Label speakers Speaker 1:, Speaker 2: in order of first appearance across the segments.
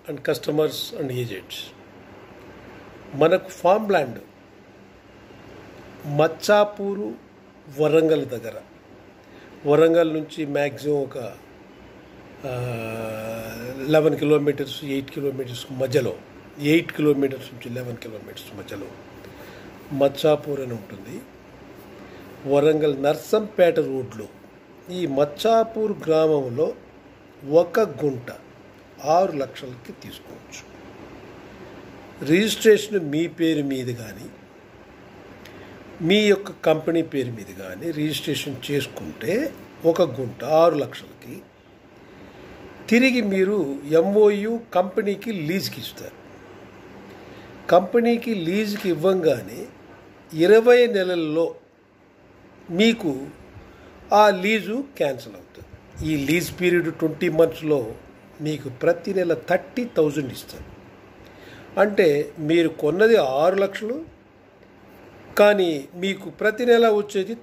Speaker 1: And customers and agents, మనకు farm land Machapur Warangal దగ్గర, వరంగల్ నుంచి మ్యాక్సిమం ఒక 11 కిలోమీటర్స్ 8 కిలోమీటర్స్ మధ్యలో, 8 కిలోమీటర్స్ నుంచి 11 కిలోమీటర్స్ మధ్యలో మచ్చాపూర్ అని ఉంటుంది. వరంగల్ నర్సంపేట రోడ్లో ఈ మచ్చాపూర్ గ్రామంలో 1 గుంట 6 లక్షలకి తీసుకోవచ్చు. రిజిస్ట్రేషన్ మీ పేరు మీద కానీ మీ యొక్క కంపెనీ పేరు మీద కానీ రిజిస్ట్రేషన్ చేసుకుంటే 1 గుంట 6 లక్షలకి తిరిగి మీరు ఎంఓయు కంపెనీకి లీజ్కి ఇస్తారు. కంపెనీకి లీజ్కి ఇవ్వంగానే 20 నెలల్లో మీకు ఆ లీజు క్యాన్సిల్ అవుతుంది. ఈ లీజ్ పీరియడ్ 20 మంత్స్లో మీకు ప్రతి నెల 30,000 ఇస్తారు. అంటే మీరు కొన్నది 6 లక్షలు, కానీ మీకు ప్రతి నెల వచ్చేది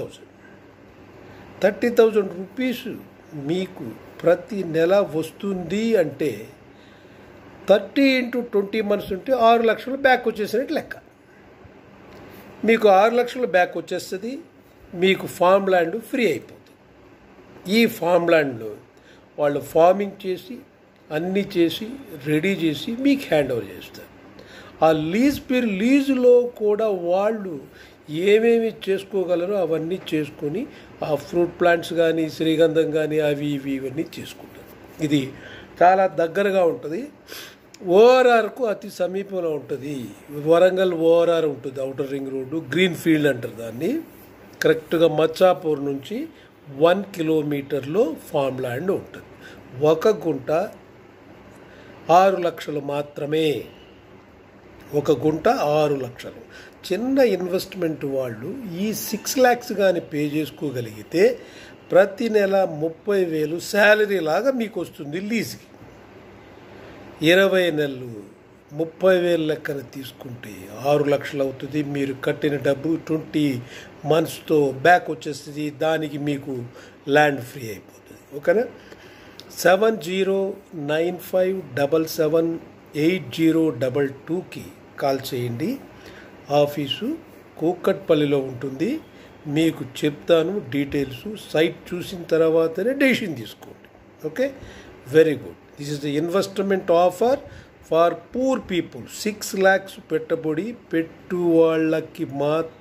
Speaker 1: 30,000 రూపీస్ మీకు ప్రతి నెల వస్తుంది. అంటే 30 × 20 మంత్స్ ఉంటే 6 లక్షలు బ్యాక్ వచ్చేసినట్టు లెక్క. మీకు 6 లక్షలు బ్యాక్ వచ్చేస్తుంది. మీకు ఫామ్ ల్యాండ్ ఫ్రీ అయిపోతుంది. ఈ ఫామ్ ల్యాండ్లో వాళ్ళు ఫార్మింగ్ చేసి అన్నీ చేసి రెడీ చేసి మీకు హ్యాండ్ ఓవర్ చేస్తారు. ఆ లీజులో కూడా వాళ్ళు ఏమేమి చేసుకోగలరో అవన్నీ చేసుకొని ఆ ఫ్రూట్ ప్లాంట్స్ కానీ శ్రీగంధం కానీ అవి ఇవన్నీ చేసుకుంటారు. ఇది చాలా దగ్గరగా ఉంటుంది. ఓఆర్ఆర్కు అతి సమీపంలో ఉంటుంది. వరంగల్ ఓఆర్ఆర్ ఉంటుంది, outer ring road, green field అంటారు దాన్ని. కరెక్ట్గా మచ్చాపూర్ నుంచి 1 కిలోమీటర్లో ఫామ్ ల్యాండ్ ఉంటుంది. 1 గుంట 6 లక్షలు మాత్రమే. 1 గుంట 6 లక్షలు. చిన్న ఇన్వెస్ట్మెంట్ వాళ్ళు ఈ 6 lakhs కానీ పే చేసుకోగలిగితే ప్రతి నెల 30,000 శాలరీ లాగా మీకు వస్తుంది లీజ్కి. 20 నెలలు 30,000 లెక్కన తీసుకుంటే 6 లక్షలు అవుతుంది. మీరు కట్టిన డబ్బు 20 మంత్స్తో బ్యాక్ వచ్చేస్తుంది. దానికి మీకు ల్యాండ్ ఫ్రీ అయిపోతుంది. ఓకేనా? 7095778022కి కాల్ చేయండి. ఆఫీసు కూకట్పల్లిలో ఉంటుంది. మీకు చెప్తాను డీటెయిల్స్. సైట్ చూసిన తర్వాతనే డెసిషన్ తీసుకోండి. Okay, very good. This is the investment offer for poor people. 6 lakhs పెట్టుబడి వాళ్ళకి మాత్రం